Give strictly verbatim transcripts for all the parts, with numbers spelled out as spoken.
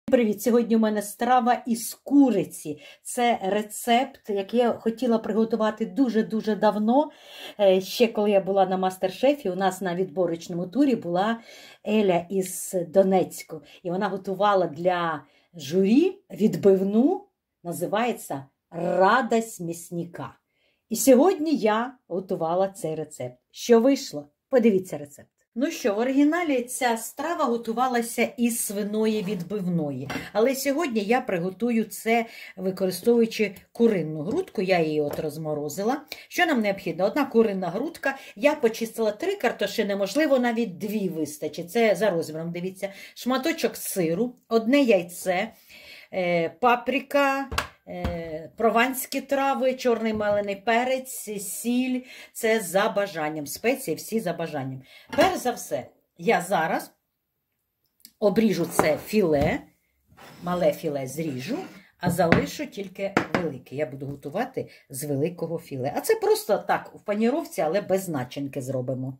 Привіт! Сьогодні у мене страва із куриці. Це рецепт, який я хотіла приготувати дуже-дуже давно. Ще коли я була на мастер-шефі, у нас на відборочному турі була Еля із Донецьку. І вона готувала для журі відбивну, називається «Радость мясника». І сьогодні я готувала цей рецепт. Що вийшло? Подивіться рецепт. Ну що, в оригіналі ця страва готувалася із свиної відбивної. Але сьогодні я приготую це, використовуючи куринну грудку. Я її от розморозила. Що нам необхідно? Одна куринна грудка. Я почистила три картошини, можливо, навіть дві вистачить. Це за розміром, дивіться. Шматочок сиру, одне яйце, паприка, прованські трави, чорний мелений перець, сіль. Це за бажанням. Спеції всі за бажанням. Перш за все, я зараз обріжу це філе, мале філе зріжу, а залишу тільки велике. Я буду готувати з великого філе. А це просто так, в паніровці, але без начинки зробимо.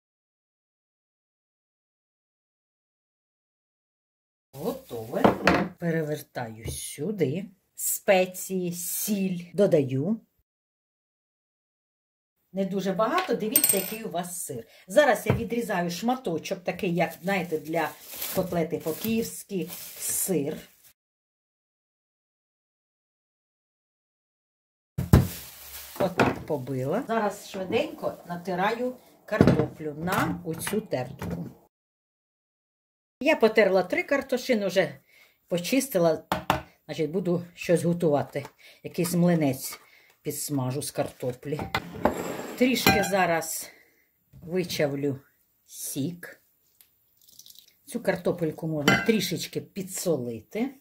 Готове. Перевертаю сюди. Спеції, сіль додаю. Не дуже багато, дивіться, який у вас сир. Зараз я відрізаю шматочок, такий, як, знаєте, для котлети по-київськи, сир. Отак побила. Зараз швиденько натираю картоплю на оцю тертку. Я потерла три картошини, вже почистила. Значить, буду щось готувати. Якийсь млинець підсмажу з картоплі. Трішки зараз вичавлю сік. Цю картопельку можна трішечки підсолити.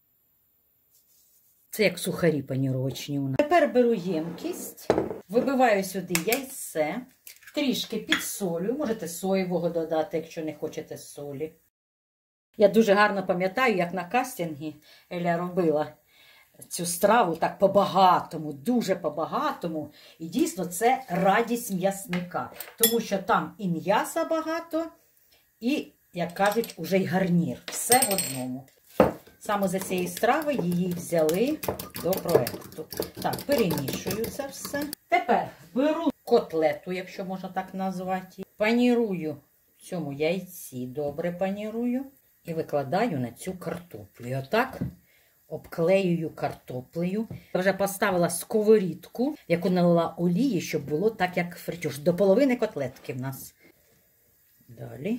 Це як сухарі паніровочні у нас. Тепер беру ємкість, вибиваю сюди яйце, трішки підсолю. Можете соєвого додати, якщо не хочете солі. Я дуже гарно пам'ятаю, як на кастингі Еля робила цю страву так по-багатому, дуже по-багатому. І дійсно це радість м'ясника. Тому що там і м'яса багато, і, як кажуть, уже й гарнір. Все в одному. Саме за цієї страви її взяли до проєкту. Так, перемішую це все. Тепер беру котлету, якщо можна так назвати. Панірую в цьому яйці, добре панірую. І викладаю на цю картоплю. І отак обклеюю картоплею. Я вже поставила сковорідку, яку налила олії, щоб було так, як фритюр. До половини котлетки в нас. Далі.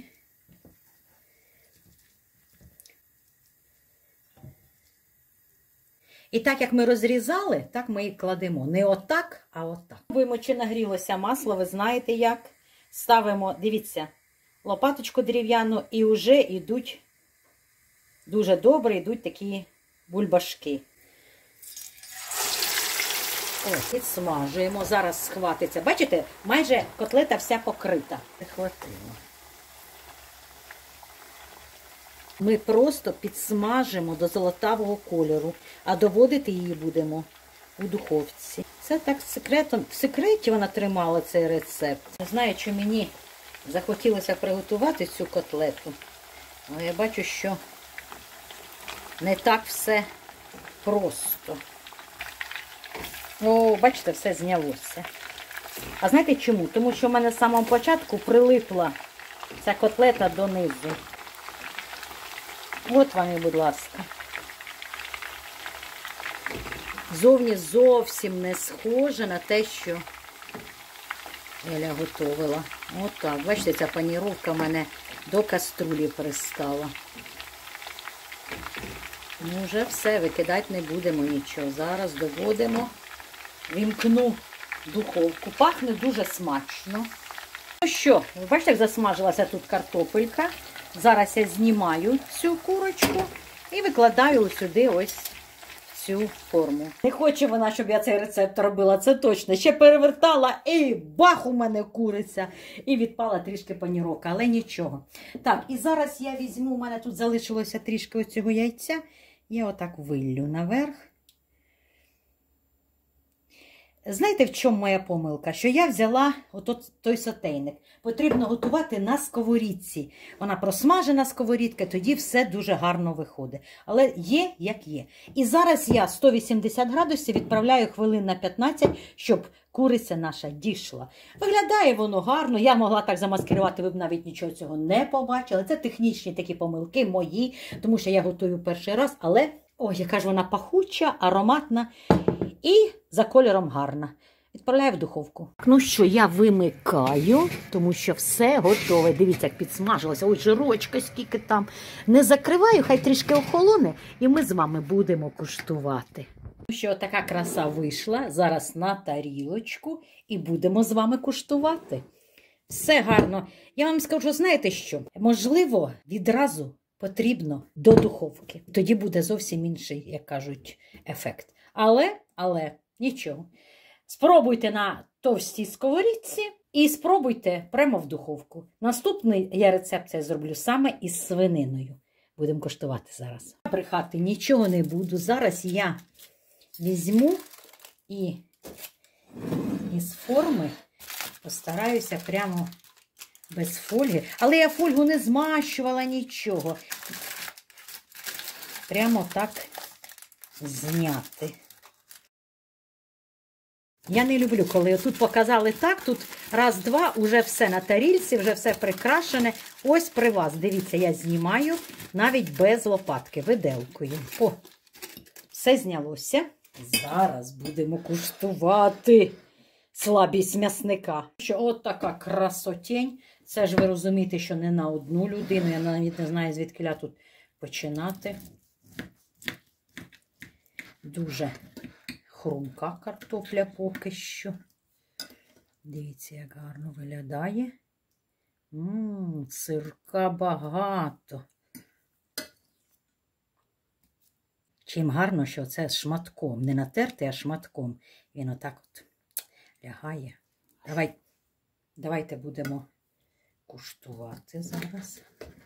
І так, як ми розрізали, так ми і кладемо. Не отак, а отак. Вимочи, чи нагрілося масло, ви знаєте як. Ставимо, дивіться, лопаточку дерев'яну і вже йдуть дуже добре, йдуть такі бульбашки. Ось, підсмажуємо. Зараз схватиться. Бачите, майже котлета вся покрита. Прихватила. Ми просто підсмажимо до золотавого кольору, а доводити її будемо у духовці. Це так секретом, в секреті вона тримала цей рецепт. Не знаю, чи мені захотілося приготувати цю котлету, але я бачу, що не так все просто. О, бачите, все знялося. А знаєте чому? Тому що в мене з самого початку прилипла ця котлета донизу. От вам і, будь ласка. Зовні зовсім не схоже на те, що Еля готувала. Отак. Бачите, ця паніровка в мене до каструлі пристала. Ну, вже все, викидати не будемо нічого. Зараз доводимо, вімкну духовку. Пахне дуже смачно. Ну що, ви бачите, як засмажилася тут картопелька. Зараз я знімаю цю курочку і викладаю сюди ось цю форму. Не хоче вона, щоб я цей рецепт робила, це точно. Ще перевертала і бах, у мене куриця. І відпала трішки паніровка, але нічого. Так, і зараз я візьму, у мене тут залишилося трішки ось цього яйця. Я отак виллю наверх. Знаєте, в чому моя помилка? Що я взяла от той сотейник. Потрібно готувати на сковорідці. Вона просмажена сковорідка, тоді все дуже гарно виходить. Але є, як є. І зараз я сто вісімдесят градусів відправляю хвилин на п'ятнадцять, щоб куриця наша дійшла. Виглядає воно гарно. Я могла так замаскирувати, ви б навіть нічого цього не побачили. Це технічні такі помилки мої, тому що я готую перший раз. Але, ой, яка ж вона пахуча, ароматна. І за кольором гарна. Відправляю в духовку. Ну що, я вимикаю, тому що все готове. Дивіться, як підсмажилося. Ой, жирочка скільки там. Не закриваю, хай трішки охолоне, і ми з вами будемо куштувати. Ну що, така краса вийшла. Зараз на тарілочку і будемо з вами куштувати. Все гарно. Я вам скажу, знаєте що? Можливо, відразу потрібно до духовки. Тоді буде зовсім інший, як кажуть, ефект. Але, але, нічого. Спробуйте на товстій сковорідці і спробуйте прямо в духовку. Наступний я рецепт цей зроблю саме із свининою. Будемо коштувати зараз. Брехати нічого не буду. Зараз я візьму і із форми постараюся прямо без фольги. Але я фольгу не змащувала нічого. Прямо так зняти. Я не люблю, коли тут показали так, тут раз-два, уже все на тарільці, вже все прикрашене. Ось при вас, дивіться, я знімаю навіть без лопатки, виделкою. О, все знялося. Зараз будемо куштувати слабість м'ясника. Що от така красотень. Це ж ви розумієте, що не на одну людину. Я навіть не знаю, звідки тут починати. Дуже хрумка картопля поки що. Дивіться, як гарно виглядає. Ммм, сирка багато. Чим гарно, що це шматком. Не натертий, а шматком. Він отак от лягає. Давай, давайте будемо куштувати зараз.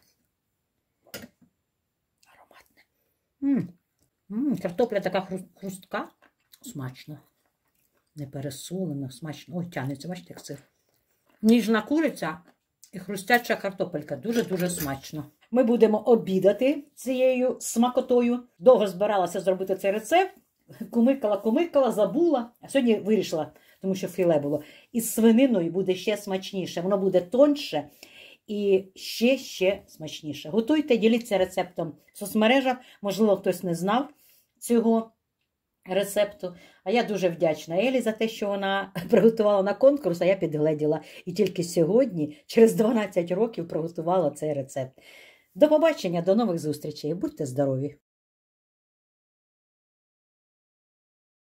Ароматне. Ммм. Ммм, картопля така хрустка. Смачно. Не пересолено, смачно. Ой, тянеться, бачите, як сир. Ніжна куриця і хрустяча картопелька. Дуже-дуже смачно. Ми будемо обідати цією смакотою. Довго збиралася зробити цей рецепт. Кумикала, кумикала, забула. А сьогодні вирішила, тому що філе було. Із свининою буде ще смачніше. Воно буде тоньше і ще-ще смачніше. Готуйте, діліться рецептом в соцмережах. Можливо, хтось не знав цього рецепту. А я дуже вдячна Елі за те, що вона приготувала на конкурс, а я підгледіла. І тільки сьогодні, через дванадцять років, приготувала цей рецепт. До побачення, до нових зустрічей. Будьте здорові!